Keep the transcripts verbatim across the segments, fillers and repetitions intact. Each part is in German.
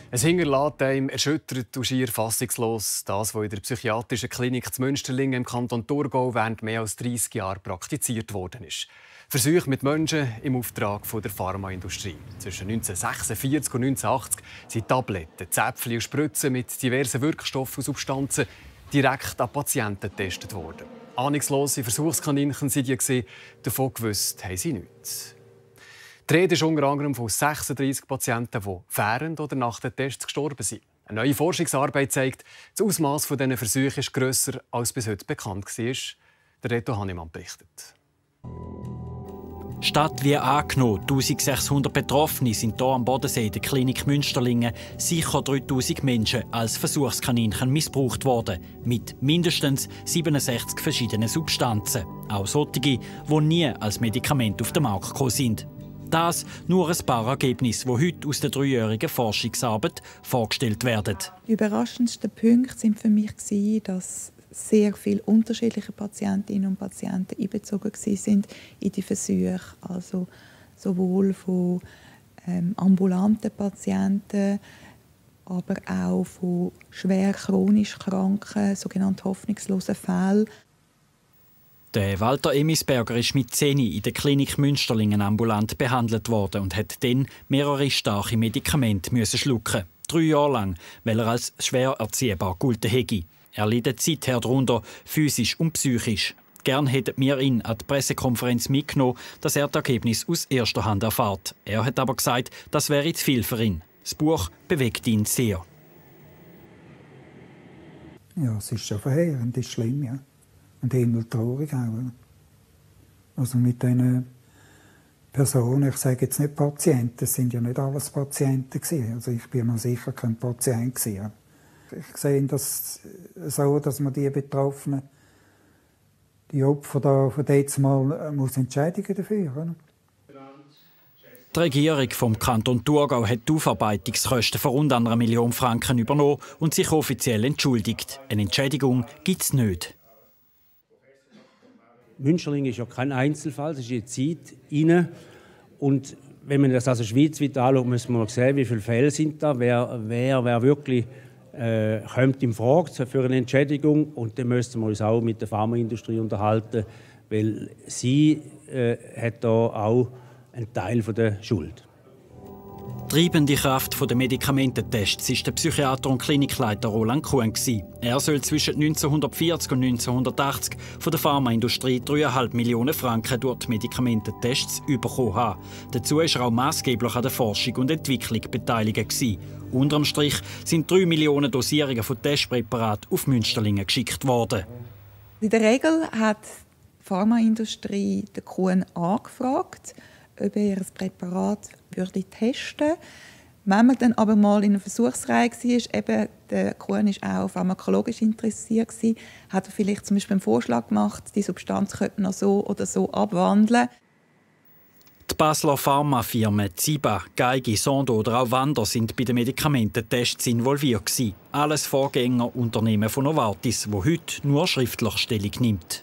Es hinterlässt einem erschüttert und schier fassungslos das, was in der psychiatrischen Klinik zu Münsterlingen im Kanton Thurgau während mehr als dreissig Jahren praktiziert worden ist. Versuche mit Menschen im Auftrag der Pharmaindustrie. Zwischen neunzehnhundertsechsundvierzig und neunzehnhundertachtzig sind Tabletten, Zäpfchen und Spritzen mit diversen Wirkstoffen und Substanzen direkt an Patienten getestet worden. Ahnungslose Versuchskaninchen waren die, davon gewusst haben sie nichts. Die Rede ist unter anderem von sechsunddreissig Patienten, die während oder nach den Tests gestorben sind. Eine neue Forschungsarbeit zeigt, das Ausmaß dieser Versuche ist grösser, als bis heute bekannt war. Der Reto Hannemann berichtet. Statt wie angenommen, eintausendsechshundert Betroffene sind hier am Bodensee in der Klinik Münsterlingen sicher dreitausend Menschen als Versuchskaninchen missbraucht worden. Mit mindestens siebenundsechzig verschiedenen Substanzen. Auch solche, die nie als Medikament auf den Markt gekommen sind. Das nur ein paar Ergebnisse, die heute aus der dreijährigen Forschungsarbeit vorgestellt werden. Die überraschendsten Punkte waren für mich, dass sehr viele unterschiedliche Patientinnen und Patienten einbezogen waren in die Versuche. Also sowohl von ähm, ambulanten Patienten, aber auch von schwer chronisch kranken, sogenannten hoffnungslosen Fällen. Der Walter Emisberger ist mit zehn in der Klinik Münsterlingen ambulant behandelt worden und hat dann mehrere starke Medikamente müssen schlucken. Drei Jahre lang, weil er als schwer erziehbar gelten hätte. Er leidet seither darunter, physisch und psychisch. Gern hätten wir ihn an die Pressekonferenz mitgenommen, dass er das Ergebnis aus erster Hand erfährt. Er hat aber gesagt, das wäre zu viel für ihn. Das Buch bewegt ihn sehr. Ja, es ist schon verheerend, es ist schlimm, ja. Und himmeltraurig auch. Also mit diesen Personen, ich sage jetzt nicht Patienten, es sind ja nicht alles Patienten gewesen. Also ich bin mir sicher kein Patient gewesen. Ich sehe das so, dass man die Betroffenen, die Opfer da von jetzt mal muss entschädigen dafür. Oder? Die Regierung vom Kanton Thurgau hat die Aufarbeitungskosten von rund einer Million Franken übernommen und sich offiziell entschuldigt. Eine Entschädigung gibt es nicht. Münsterlingen ist ja kein Einzelfall, es ist eine Zeit rein. Und wenn man das also schweizweit anschaut, muss man sehen, wie viele Fälle sind da, wer, wer, wer wirklich äh, kommt in Frage für eine Entschädigung. Und dann müssen wir uns auch mit der Pharmaindustrie unterhalten, weil sie äh, hat da auch einen Teil von der Schuld. Treibende Kraft der Medikamententests war der Psychiater und Klinikleiter Roland Kuhn. Er soll zwischen neunzehnhundertvierzig und neunzehnhundertachtzig von der Pharmaindustrie dreieinhalb Millionen Franken durch die Medikamententests bekommen haben. Dazu war er auch maßgeblich an der Forschung und Entwicklung beteiligt. Unterm Strich sind drei Millionen Dosierungen von Testpräparaten auf Münsterlingen geschickt worden. In der Regel hat die Pharmaindustrie den Kuhn angefragt, ob er ihr Präparat würde testen. Wenn man dann aber mal in einer Versuchsreihe war, eben, der Kuhn war auch pharmakologisch interessiert, hat er vielleicht zum Beispiel einen Vorschlag gemacht, die Substanz könnte man so oder so abwandeln. Die Basler Pharmafirmen Ziba, Geigi, Sondo oder auch Wander sind bei den Medikamententests involviert gewesen. Alles Vorgängerunternehmen von Novartis, wo heute nur schriftlich Stellung nimmt.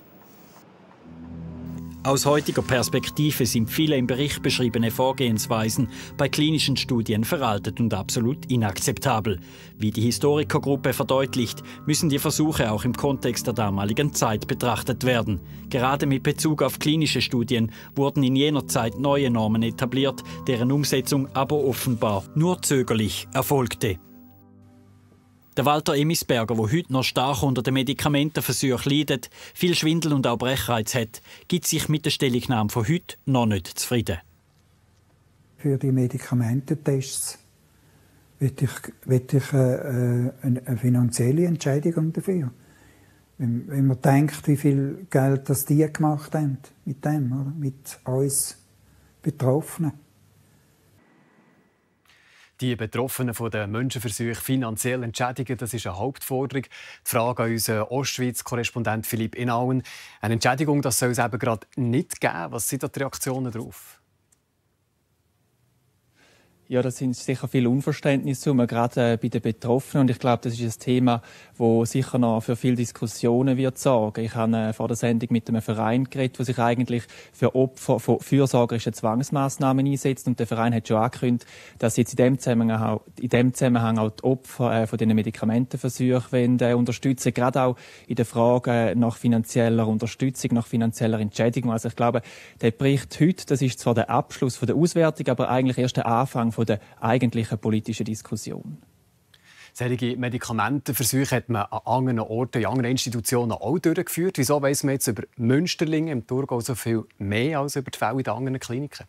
Aus heutiger Perspektive sind viele im Bericht beschriebene Vorgehensweisen bei klinischen Studien veraltet und absolut inakzeptabel. Wie die Historikergruppe verdeutlicht, müssen die Versuche auch im Kontext der damaligen Zeit betrachtet werden. Gerade mit Bezug auf klinische Studien wurden in jener Zeit neue Normen etabliert, deren Umsetzung aber offenbar nur zögerlich erfolgte. Der Walter Emisberger, der heute noch stark unter den Medikamentenversuchen leidet, viel Schwindel und auch Brechreiz hat, gibt sich mit der Stellungnahme von heute noch nicht zufrieden. Für die Medikamententests will ich, will ich äh, eine, eine finanzielle Entschädigung dafür. Wenn, wenn man denkt, wie viel Geld das die gemacht haben mit dem, oder? Mit uns Betroffenen. Die Betroffenen von den Menschenversuchen finanziell entschädigen, das ist eine Hauptforderung. Die Frage an unseren Ostschweiz-Korrespondent Philipp Inauen. Eine Entschädigung, das soll es eben gerade nicht geben. Was sind da die Reaktionen darauf? Ja, das sind sicher viele Unverständnisse, gerade äh, bei den Betroffenen. Und ich glaube, das ist ein Thema, das sicher noch für viele Diskussionen wird sorgen. Ich habe äh, vor der Sendung mit einem Verein geredet, der sich eigentlich für Opfer von fürsorgerischen Zwangsmaßnahmen einsetzt. Und der Verein hat schon angekündigt, dass jetzt in dem Zusammenhang auch, in dem Zusammenhang auch die Opfer äh, von diesen Medikamentenversuchen wollen, äh, unterstützen, gerade auch in der Frage nach finanzieller Unterstützung, nach finanzieller Entschädigung. Also ich glaube, der Bericht heute, das ist zwar der Abschluss von der Auswertung, aber eigentlich erst der Anfang von der eigentlichen politischen Diskussion. Solche Medikamentenversuche hat man an anderen Orten, in anderen Institutionen auch durchgeführt. Wieso weiss man jetzt über Münsterlinge im Thurgau so viel mehr als über die Fälle in den anderen Kliniken?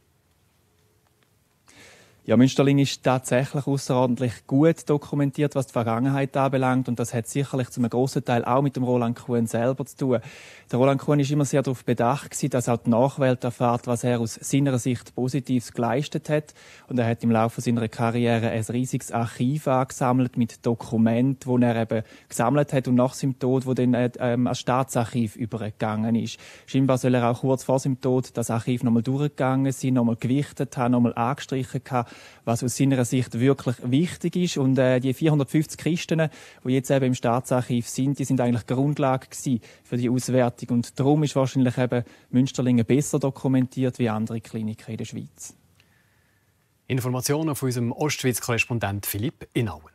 Ja, Münsterling ist tatsächlich außerordentlich gut dokumentiert, was die Vergangenheit anbelangt. Und das hat sicherlich zu einem grossen Teil auch mit dem Roland Kuhn selber zu tun. Der Roland Kuhn ist immer sehr darauf bedacht gewesen, dass auch die Nachwelt erfährt, was er aus seiner Sicht Positives geleistet hat. Und er hat im Laufe seiner Karriere ein riesiges Archiv angesammelt mit Dokumenten, die er eben gesammelt hat und nach seinem Tod, wo dann ähm, als Staatsarchiv übergegangen ist. Scheinbar soll er auch kurz vor seinem Tod das Archiv nochmal durchgegangen sein, nochmal gewichtet haben, nochmal angestrichen haben, was aus seiner Sicht wirklich wichtig ist. Und äh, die vierhundertfünfzig Kisten, die jetzt eben im Staatsarchiv sind, die sind eigentlich Grundlage gewesen für die Auswertung. Und darum ist wahrscheinlich eben Münsterlingen besser dokumentiert wie andere Kliniken in der Schweiz. Informationen von unserem Ostschweiz-Korrespondent Philipp Inauen.